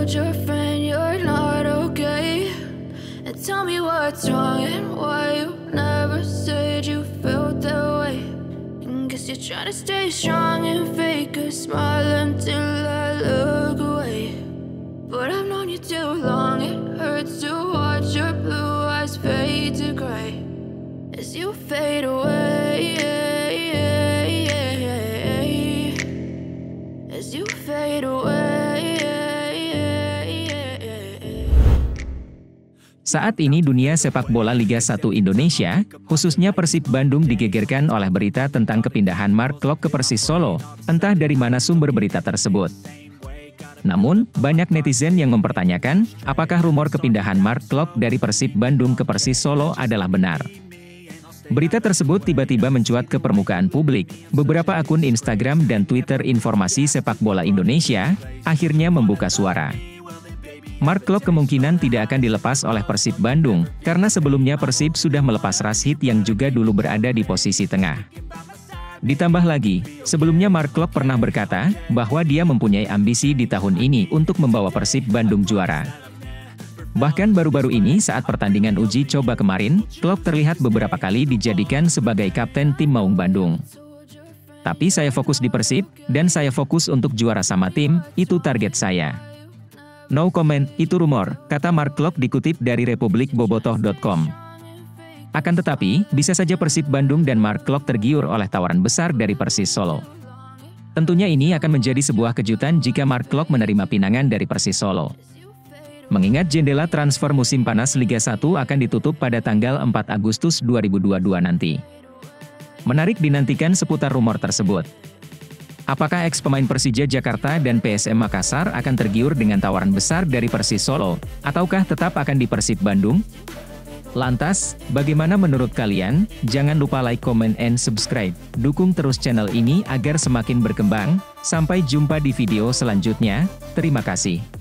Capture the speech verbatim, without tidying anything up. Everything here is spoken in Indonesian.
told your friend you're not okay? And tell me what's wrong and why you never said you felt that way. And guess you're trying to stay strong and fake a smile until I look away. But I've known you too long, it hurts to watch your blue eyes fade to gray as you fade away. As you fade away. Saat ini dunia sepak bola Liga satu Indonesia, khususnya Persib Bandung digegerkan oleh berita tentang kepindahan Mark Klok ke Persis Solo, entah dari mana sumber berita tersebut. Namun, banyak netizen yang mempertanyakan, apakah rumor kepindahan Mark Klok dari Persib Bandung ke Persis Solo adalah benar. Berita tersebut tiba-tiba mencuat ke permukaan publik. Beberapa akun Instagram dan Twitter informasi sepak bola Indonesia akhirnya membuka suara. Mark Klok kemungkinan tidak akan dilepas oleh Persib Bandung, karena sebelumnya Persib sudah melepas Rashid yang juga dulu berada di posisi tengah. Ditambah lagi, sebelumnya Mark Klok pernah berkata bahwa dia mempunyai ambisi di tahun ini untuk membawa Persib Bandung juara. Bahkan baru-baru ini saat pertandingan uji coba kemarin, Klok terlihat beberapa kali dijadikan sebagai kapten tim Maung Bandung. Tapi saya fokus di Persib, dan saya fokus untuk juara sama tim, itu target saya. No comment, itu rumor, kata Mark Klok dikutip dari republik bobotoh dot com. Akan tetapi, bisa saja Persib Bandung dan Mark Klok tergiur oleh tawaran besar dari Persis Solo. Tentunya ini akan menjadi sebuah kejutan jika Mark Klok menerima pinangan dari Persis Solo. Mengingat jendela transfer musim panas Liga satu akan ditutup pada tanggal empat Agustus dua ribu dua puluh dua nanti. Menarik dinantikan seputar rumor tersebut. Apakah ex-pemain Persija Jakarta dan P S M Makassar akan tergiur dengan tawaran besar dari Persis Solo, ataukah tetap akan di Persib Bandung? Lantas, bagaimana menurut kalian? Jangan lupa like, comment, and subscribe. Dukung terus channel ini agar semakin berkembang. Sampai jumpa di video selanjutnya. Terima kasih.